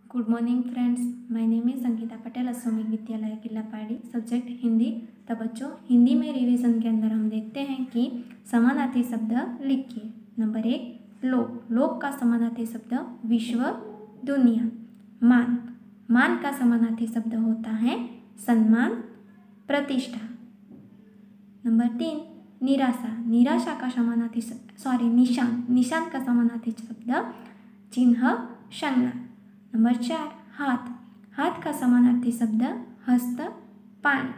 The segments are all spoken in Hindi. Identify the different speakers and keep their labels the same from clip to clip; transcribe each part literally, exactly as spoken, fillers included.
Speaker 1: Good morning friends, my name is Sangeeta Patel, Ashwamedh Vidyalaya Killapadi, subject Hindi. तो बच्चों, हिंदी में रिवीजन के अंदर हम देखते हैं कि समानार्थी शब्द लिखिए। नंबर एक, लोक। लोक का समानार्थी शब्द विश्व, दुनिया। मान। मान का समानार्थी शब्द होता है सम्मान, प्रतिष्ठा। नंबर तीन, निराशा। निराशा का समानार्थी सॉरी निशान। निशान का समानार्थी शब्द चिन्ह, संज्ञा। नंबर चार, हाथ। हाथ का समानार्थी शब्द हस्त, पानी।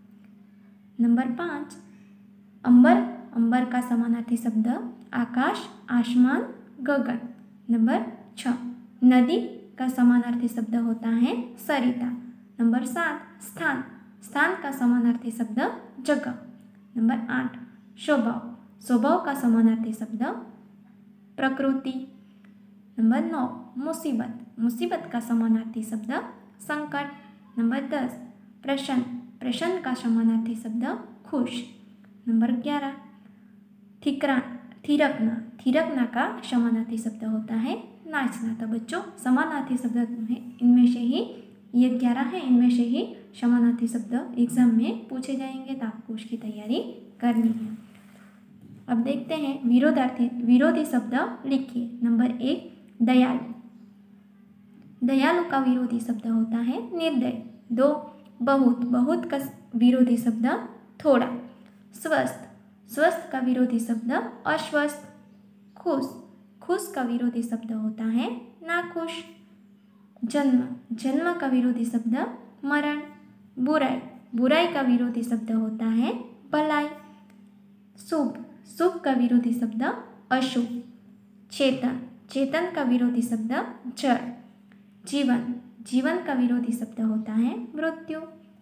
Speaker 1: नंबर पाँच, अंबर। अंबर का समानार्थी शब्द आकाश, आसमान, गगन। नंबर छः, नदी का समानार्थी शब्द होता है सरिता। नंबर सात, स्थान। स्थान का समानार्थी शब्द जगह। नंबर आठ, स्वभाव। स्वभाव का समानार्थी शब्द प्रकृति। नंबर नौ, मुसीबत। मुसीबत का समानार्थी शब्द संकट। नंबर दस, प्रसन्न। प्रसन्न का समानार्थी शब्द खुश। नंबर ग्यारह, थिकरा थिरकना। थिरकना का समानार्थी शब्द होता है नाचना। तो बच्चों, समानार्थी शब्द में इनमें से ही ये ग्यारह है, इनमें से ही समानार्थी शब्द एग्जाम में पूछे जाएंगे, तो आपको उसकी तैयारी करनी है। अब देखते हैं विरोधार्थी विरोधी शब्द लिखिए। नंबर एक, दयालु। दयालु का विरोधी शब्द होता है निर्दय। दो, बहुत। बहुत का विरोधी शब्द थोड़ा। स्वस्थ। स्वस्थ का विरोधी शब्द अस्वस्थ। खुश। खुश का विरोधी शब्द होता है नाखुश। जन्म। जन्म का विरोधी शब्द मरण। बुराई। बुराई का विरोधी शब्द होता है भलाई। शुभ। शुभ का विरोधी शब्द अशुभ। चेतन। चेतन का विरोधी शब्द जड़। जीवन। जीवन का विरोधी शब्द होता है मृत्यु।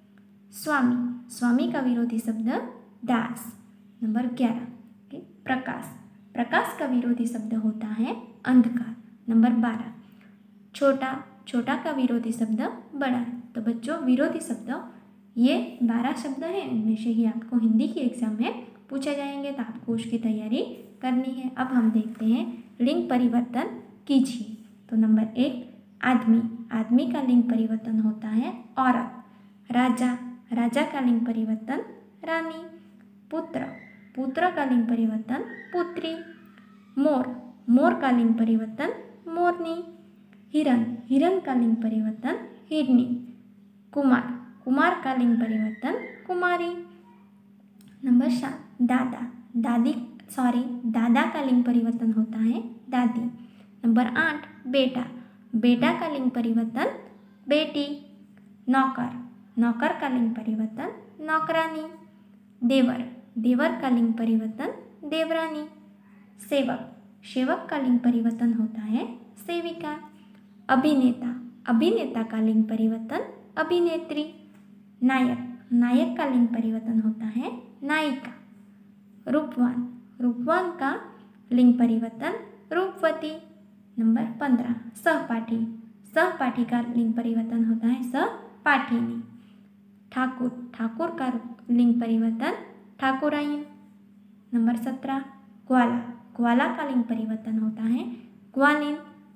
Speaker 1: स्वामी। स्वामी का विरोधी शब्द दास। नंबर ग्यारह, प्रकाश। प्रकाश का विरोधी शब्द होता है अंधकार। नंबर बारह, छोटा। छोटा का विरोधी शब्द बड़ा। तो बच्चों, विरोधी शब्द ये बारह शब्द हैं, इनमें से ही आपको हिंदी के एग्जाम में पूछे जाएंगे, तो आपको उसकी तैयारी करनी है। अब हम देखते हैं लिंग परिवर्तन कीजिए। तो नंबर एक, आदमी। आदमी का लिंग परिवर्तन होता है औरत। राजा। राजा का लिंग परिवर्तन रानी। पुत्र। पुत्र का लिंग परिवर्तन पुत्री। मोर। मोर का लिंग परिवर्तन मोरनी। हिरण। हिरण का लिंग परिवर्तन हिरनी। कुमार। कुमार का लिंग परिवर्तन कुमारी। नंबर सात, दादा। दादी सॉरी दादा का लिंग परिवर्तन होता है दादी। नंबर आठ, बेटा। बेटा का लिंग परिवर्तन बेटी। नौकर। नौकर का लिंग परिवर्तन नौकरानी। देवर। देवर का लिंग परिवर्तन देवरानी। सेवक। सेवक का लिंग परिवर्तन होता है सेविका। अभिनेता। अभिनेता का लिंग परिवर्तन अभिनेत्री। नायक। नायक का लिंग परिवर्तन होता है नायिका। रूपवान। रूपवान का लिंग परिवर्तन रूपवती। नंबर पंद्रह, सहपाठी। सहपाठी का लिंग परिवर्तन होता है सहपाठिनी। ठाकुर। ठाकुर का लिंग परिवर्तन ठाकुराइन। नंबर सत्रह, ग्वाला। ग्वाला का लिंग परिवर्तन होता है ग्वालिन।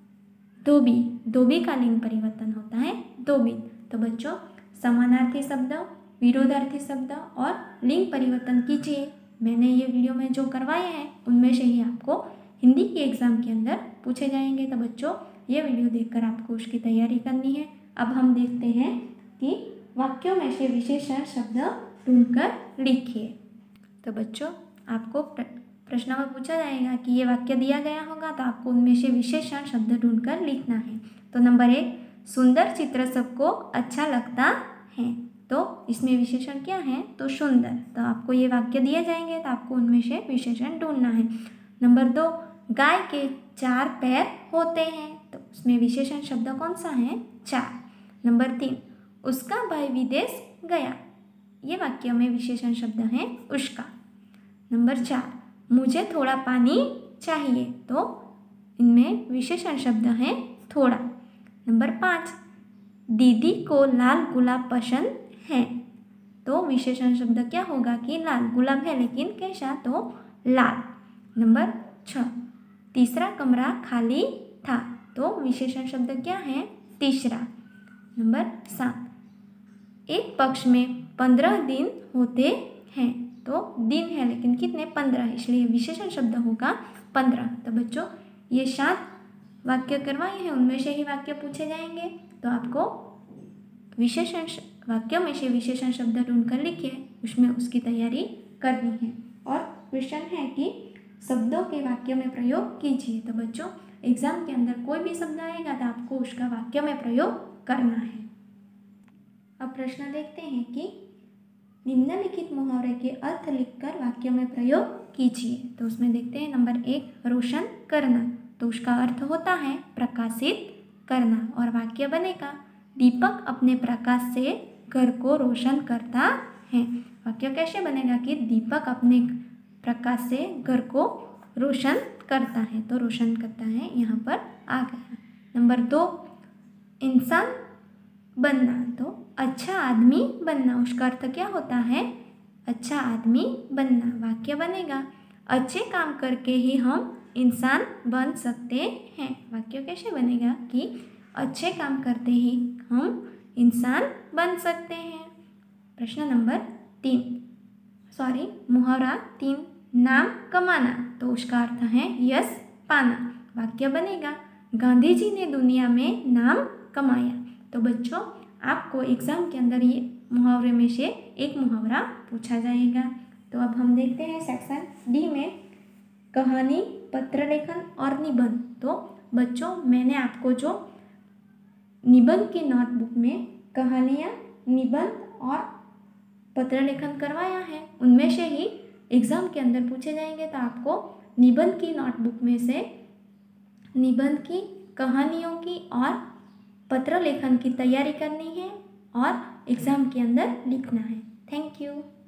Speaker 1: धोबी। धोबी का लिंग परिवर्तन होता है धोबिन। तो बच्चों, समानार्थी शब्द, विरोधार्थी शब्द और लिंग परिवर्तन कीजिए। मैंने ये वीडियो में जो करवाए हैं उनमें से ही आपको हिंदी के एग्ज़ाम के अंदर पूछे जाएंगे। तो बच्चों, ये वीडियो देखकर आपको उसकी तैयारी करनी है। अब हम देखते हैं कि वाक्यों में से विशेषण शब्द ढूंढकर लिखिए। तो बच्चों, आपको प्रश्न में पूछा जाएगा कि ये वाक्य दिया गया होगा, तो आपको उनमें से विशेषण शब्द ढूंढकर लिखना है। तो नंबर एक, सुंदर चित्र सबको अच्छा लगता है। तो इसमें विशेषण क्या है? तो सुंदर। तो आपको ये वाक्य दिए जाएंगे, तो आपको उनमें से विशेषण ढूंढना है। नंबर दो, गाय के चार पैर होते हैं। तो उसमें विशेषण शब्द कौन सा है? चार। नंबर तीन, उसका भाई विदेश गया। ये वाक्य में विशेषण शब्द है उसका। नंबर चार, मुझे थोड़ा पानी चाहिए। तो इनमें विशेषण शब्द है थोड़ा। नंबर पाँच, दीदी को लाल गुलाब पसंद है। तो विशेषण शब्द क्या होगा कि लाल। गुलाब है लेकिन कैसा? तो लाल। नंबर छः, तीसरा कमरा खाली था। तो विशेषण शब्द क्या है? तीसरा। नंबर सात, एक पक्ष में पंद्रह दिन होते हैं। तो दिन है लेकिन कितने, पंद्रह, इसलिए विशेषण शब्द होगा पंद्रह। तो बच्चों ये सात वाक्य करवाए हैं, उनमें से ही वाक्य पूछे जाएंगे। तो आपको विशेषण वाक्यों में से विशेषण शब्द ढूंढकर लिखिए, उसमें उसकी तैयारी करनी है। और क्वेश्चन है कि शब्दों के वाक्य में प्रयोग कीजिए। तो बच्चों एग्जाम के अंदर कोई भी शब्द आएगा तो आपको उसका वाक्य में प्रयोग करना है। अब प्रश्न देखते हैं कि निम्नलिखित मुहावरे के अर्थ लिखकर वाक्य में प्रयोग कीजिए। तो उसमें देखते हैं नंबर एक, रोशन करना। तो उसका अर्थ होता है प्रकाशित करना, और वाक्य बनेगा दीपक अपने प्रकाश से घर को रोशन करता है। वाक्य कैसे बनेगा कि दीपक अपने प्रकाश से घर को रोशन करता है। तो रोशन करता है यहाँ पर आ गया। नंबर दो, इंसान बनना। तो अच्छा आदमी बनना, उसका अर्थ क्या होता है, अच्छा आदमी बनना। वाक्य बनेगा अच्छे काम करके ही हम इंसान बन सकते हैं। वाक्य कैसे बनेगा कि अच्छे काम करते ही हम इंसान बन सकते हैं। प्रश्न नंबर तीन, सॉरी मुहावरा तीन, नाम कमाना। तो उसका अर्थ है यश पाना। वाक्य बनेगा गांधी जी ने दुनिया में नाम कमाया। तो बच्चों आपको एग्जाम के अंदर ये मुहावरे में से एक मुहावरा पूछा जाएगा। तो अब हम देखते हैं सेक्शन डी में कहानी, पत्र लेखन और निबंध। तो बच्चों मैंने आपको जो निबंध की नोटबुक में कहानियाँ, निबंध और पत्र लेखन करवाया है, उनमें से ही एग्ज़ाम के अंदर पूछे जाएंगे। तो आपको निबंध की नोटबुक में से निबंध की, कहानियों की और पत्र लेखन की तैयारी करनी है और एग्ज़ाम के अंदर लिखना है। Thank you.